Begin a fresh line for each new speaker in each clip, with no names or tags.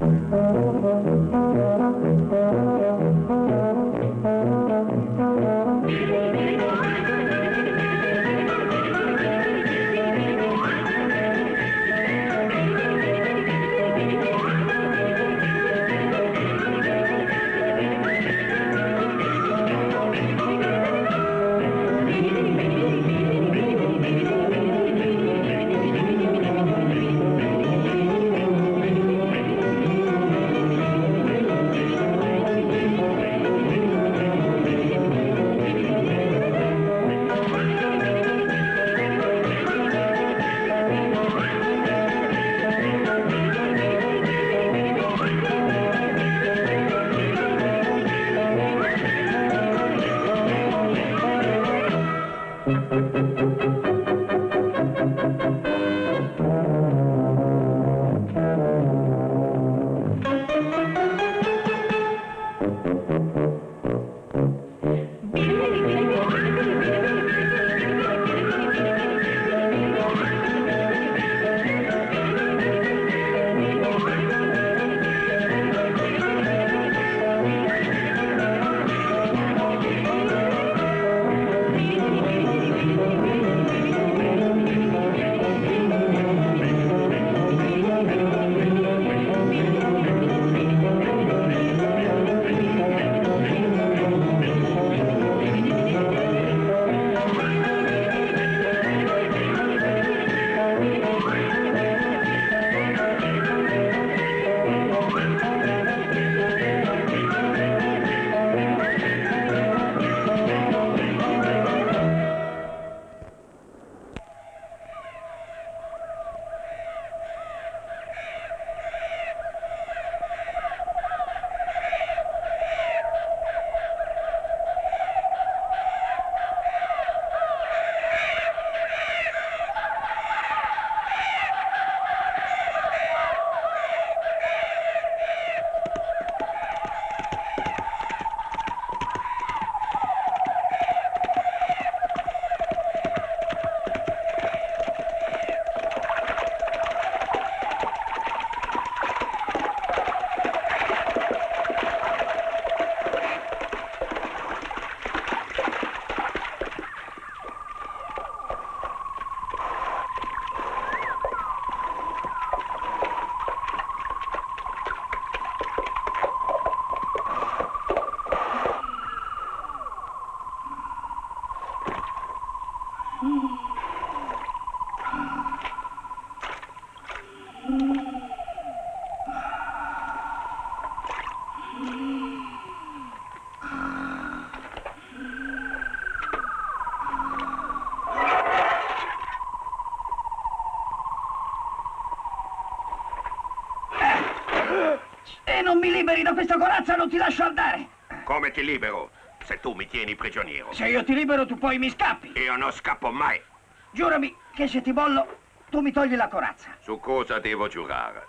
Se non mi liberi da questa corazza non ti lascio andare.
Come ti libero se tu mi tieni prigioniero?
Se io ti libero tu poi mi scappi.
Io non scappo mai.
Giurami che se ti mollo tu mi togli la corazza.
Su cosa devo giurare?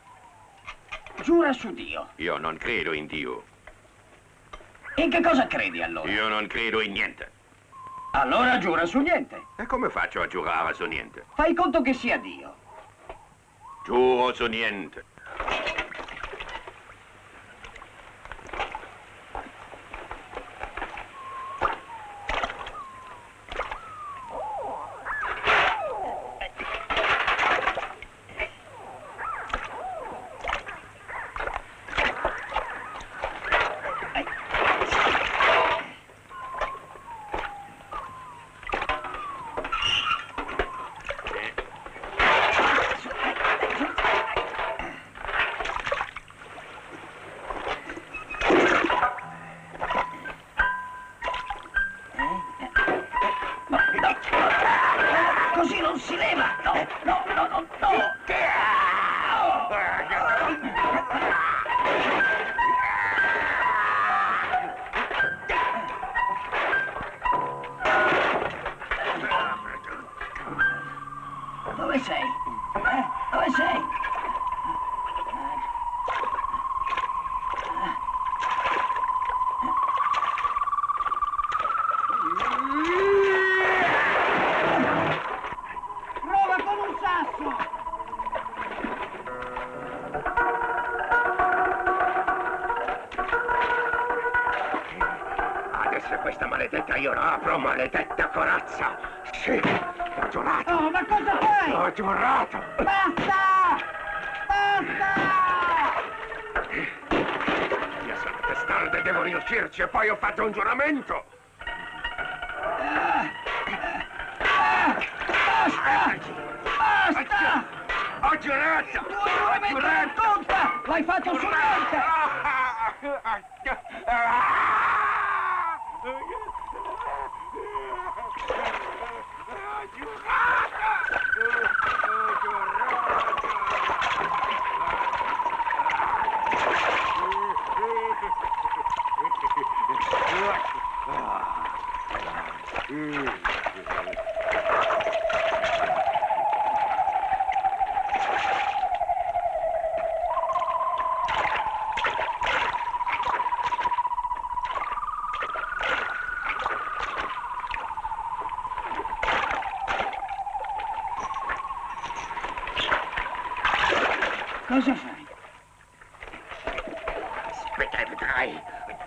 Giura su Dio.
Io non credo in Dio.
In che cosa credi allora?
Io non credo in niente.
Allora giura su niente.
E come faccio a giurare su niente?
Fai conto che sia Dio.
Giuro su niente. questa maledetta io la apro, maledetta corazza! Sì, ho giurato!
Oh, ma cosa fai?
Ho giurato!
Basta! Basta!
Io sono testardo e devo riuscirci e poi ho fatto un giuramento!
Basta! Basta!
Ho giurato!
Il tuo giuramento non conta! L'hai fatto su niente! Cosa fai?
Aspetta e vedrai!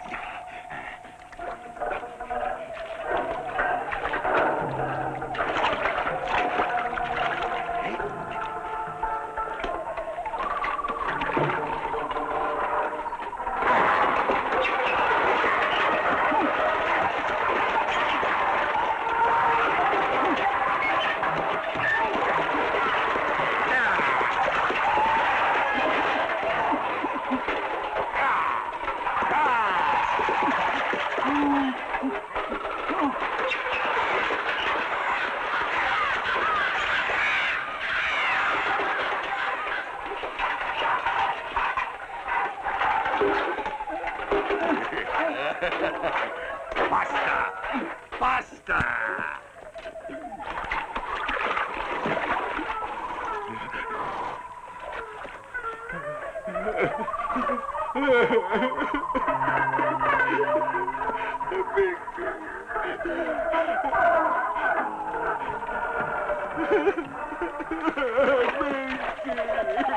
Basta! Basta! Perché?